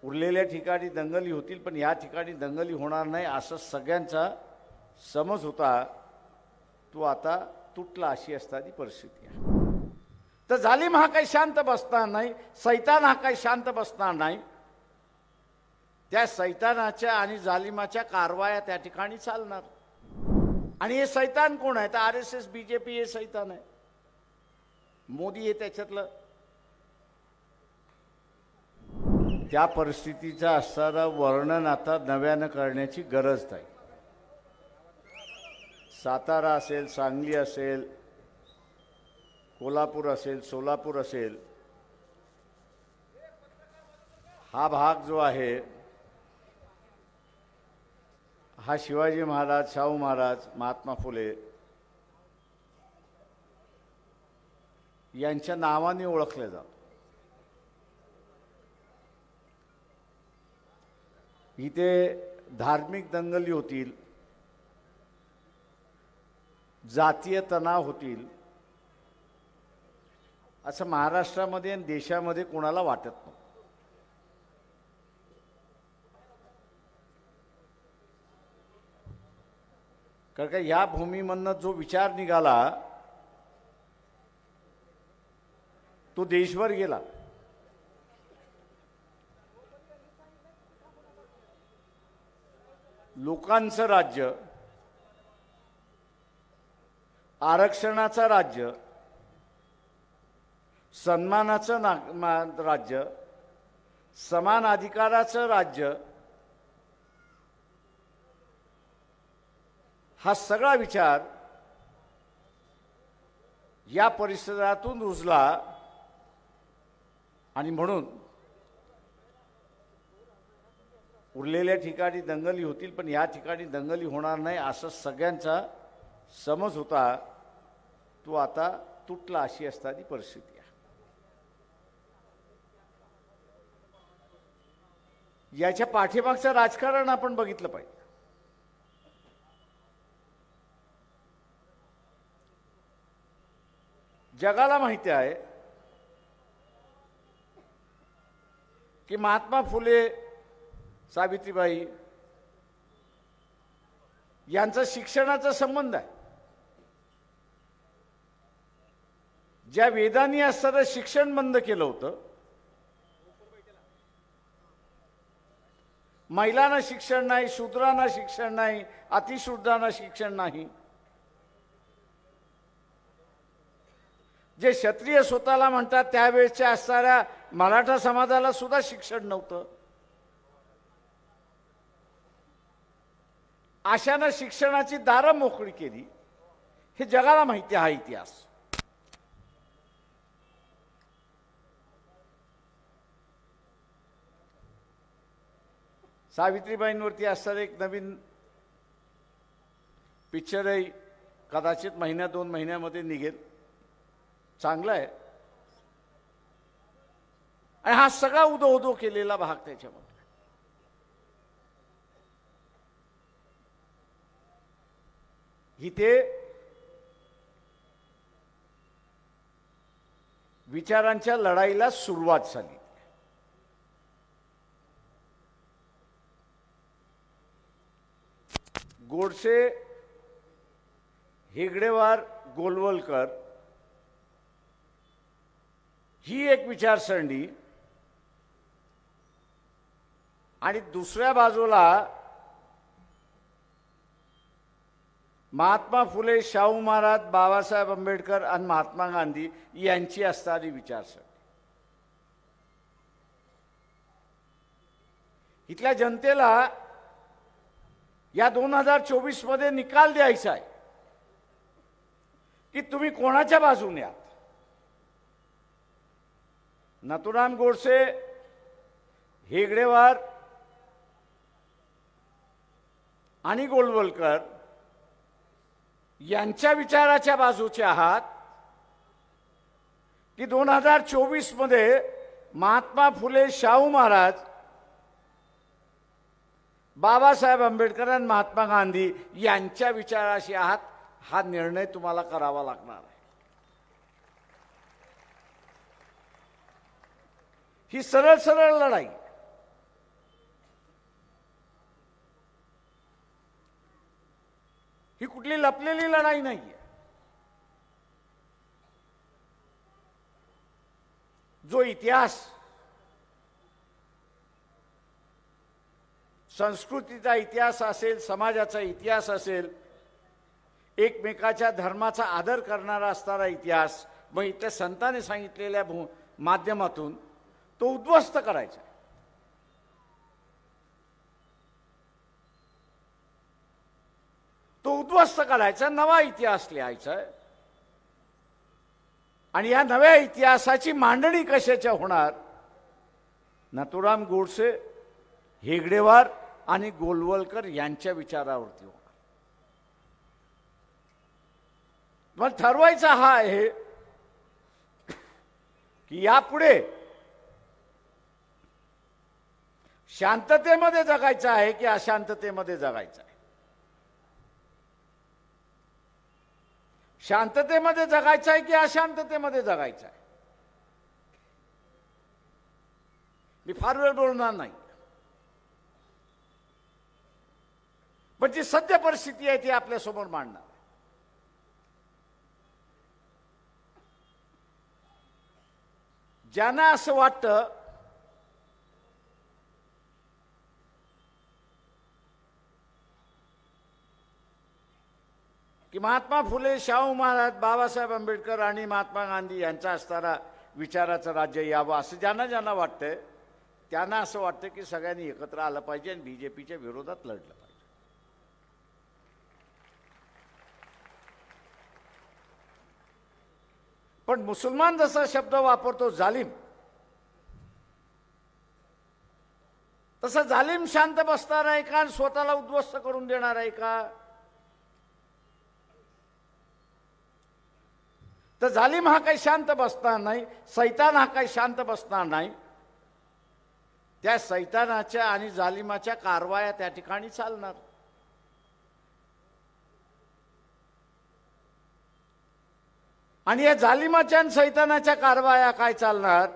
उरलेल्या ठिकाणी दंगली होतील, पण या ठिकाणी दंगली होणार नाही असं सगळ्यांचा समज होता. तो आता तुटला, अशी असताना परिस्थिती आहे. तर जालिम हा काही शांत बसणार नाही, सैतान हा काही शांत बसणार नाही. त्या सैतानाच्या आणि जालिमाच्या कारवाया त्या ठिकाणी चालणार. आणि हे सैतान कोण आहे? तर RSS BJP हे सैतान आहे. मोदी हे त्याच्यातलं. त्या परिस्थितीचं असणारं वर्णन आता नव्यानं करण्याची गरज नाही. सातारा असेल, सांगली असेल, कोल्हापूर असेल, सोलापूर असेल, हा भाग जो आहे हा शिवाजी महाराज, शाहू महाराज, महात्मा फुले यांच्या नावाने ओळखले जातो. इथे धार्मिक दंगली होतील, जातीय तणाव होतील असं महाराष्ट्रामध्ये आणि देशामध्ये कोणाला वाटत नाही. कारण का या भूमीमधनं जो विचार निघाला तो देशभर गेला. लोकांचं राज्य, आरक्षणाचं राज्य, सन्मानाचं राज्य, समान अधिकाराचं राज्य, हा सगळा विचार या परिसरातून रुजला. आणि म्हणून उरलेल्या ठिकाणी दंगली होतील, पण या ठिकाणी दंगली होणार नाही असं सगळ्यांचा समज होता. तो आता तुटला, अशी असताना परिस्थिती आहे. याच्या पाठीमागचं राजकारण आपण बघितलं पाहिजे. जगाला माहिती आहे की महात्मा फुले, सावित्रीबाई यांचा शिक्षणाचा संबंध आहे. ज्या वेदांनी असणारं शिक्षण बंद केलं होतं, महिलांना शिक्षण नाही, शूद्रांना शिक्षण नाही, अतिशूद्रांना शिक्षण नाही, जे क्षत्रिय स्वतःला म्हणतात त्यावेळेच्या असणाऱ्या मराठा समाजाला सुद्धा शिक्षण नव्हतं. अशानं शिक्षणाची दारं मोकळी केली. हे जगाला माहिती आहे हा इतिहास. सावित्रीबाईंवरती असणारं एक नवीन पिक्चरही कदाचित महिन्या 2 महिन्यामध्ये निघेल. चांगलं आहे. आणि हा सगळा उदो केलेला भाग त्याच्यामध्ये. इथे विचारांच्या लढाईला सुरुवात झाली. गोडसे, हेगडेवार, गोलवलकर ही एक विचारसरणी आणि दुसऱ्या बाजूला महात्मा फुले, शाहू महाराज, बाबासाहेब आंबेडकर आणि महात्मा गांधी यांची असणारी विचारसरणी. इथल्या जनतेला या 2024 मध्ये निकाल द्यायचा आहे की तुम्ही कोणाच्या बाजूने आहात. नाथूराम गोडसे, हेगडेवार आणि गोलवलकर यांच्या विचाराच्या बाजूचे आहात की 2024 मध्ये महात्मा फुले, शाहू महाराज, बाबासाहेब आंबेडकर आणि महात्मा गांधी यांच्या विचाराशी आहात. हा निर्णय तुम्हाला करावा लागणार आहे. ही सरळ सरळ लढाई. ही कुठली लपलेली लढाई नाहीये. जो इतिहास, संस्कृतीचा इतिहास असेल, समाजाचा इतिहास असेल, एकमेकाच्या धर्माचा आदर करणारा असणारा इतिहास, मग इथल्या संतांनी सांगितलेल्या माध्यमातून तो उद्ध्वस्त करायचा. तो उद्ध्वस्त करायचा, नवा इतिहास लिहायचा. आणि या नव्या इतिहासाची मांडणी कशाच्या होणार? नाथूराम गोडसे, हेगडेवार आणि गोलवलकर यांच्या विचारावरती होणार. मग ठरवायचा हा आहे की यापुढे शांततेमध्ये जगायचं आहे की अशांततेमध्ये जगायचं आहे. शांततेमध्ये जगायचं आहे की अशांततेमध्ये जगायचं आहे. मी फार वेळ बोलणार नाही, पण जी सद्य परिस्थिती आहे ती आपल्यासमोर मांडणार. ज्यांना असं वाटतं की महात्मा फुले, शाहू महाराज, बाबासाहेब आंबेडकर आणि महात्मा गांधी यांचा असणारा विचाराचं राज्य यावं असं ज्यांना ज्यांना वाटतंय, त्यांना असं वाटतं की सगळ्यांनी एकत्र आलं पाहिजे आणि बीजेपीच्या विरोधात लढलं पाहिजे. पण मुसलमान जसा शब्द वापरतो जालिम, तसं जालिम शांत बसणार आहे का? स्वतःला उद्ध्वस्त करून देणार आहे का? तर जालिम हा काही शांत बसणार नाही, सैतान हा काही शांत बसणार नाही. त्या सैतानाच्या आणि जालिमाच्या कारवाया त्या ठिकाणी चालणार. आणि या जालिमाच्या आणि सैतानाच्या कारवाया काय चालणार?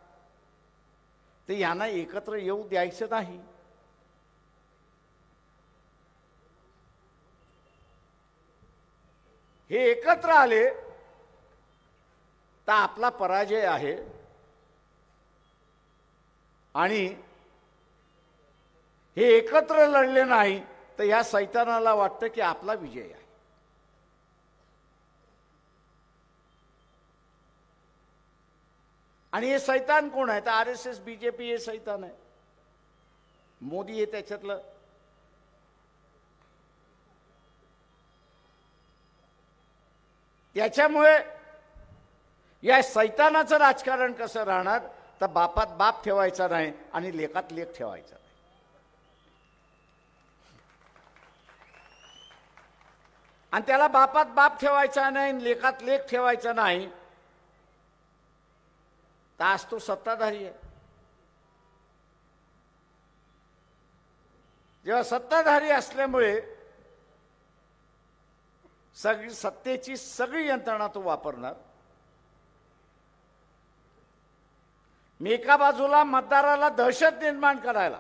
ते यांना एकत्र येऊ द्यायचं नाही. हे एकत्र आले तर आपला पराजय आहे आणि हे एकत्र लढले नाही तर या सैतानाला वाटतं की आपला विजय आहे. आणि हे सैतान कोण आहे? तर RSS, बीजेपी हे सैतान आहे. मोदी हे त्याच्यातलं. त्याच्यामुळे या सैतानाचं राजकारण कसं राहणार? तर बापात बाप ठेवायचा नाही आणि लेकात लेक ठेवायचा नाही. आणि त्याला बापात बाप ठेवायचा नाही, लेकात लेक ठेवायचा नाही, तर आज तो सत्ताधारी आहे. जेव्हा सत्ताधारी असल्यामुळे सत्तेची सगळी यंत्रणा तो वापरणार. मी एका बाजूला मतदाराला दहशत निर्माण करायला,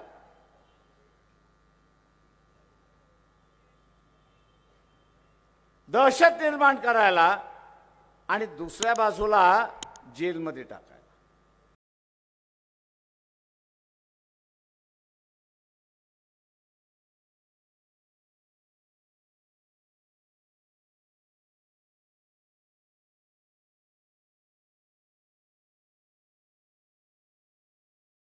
आणि दुसऱ्या बाजूला जेलमध्ये टाका.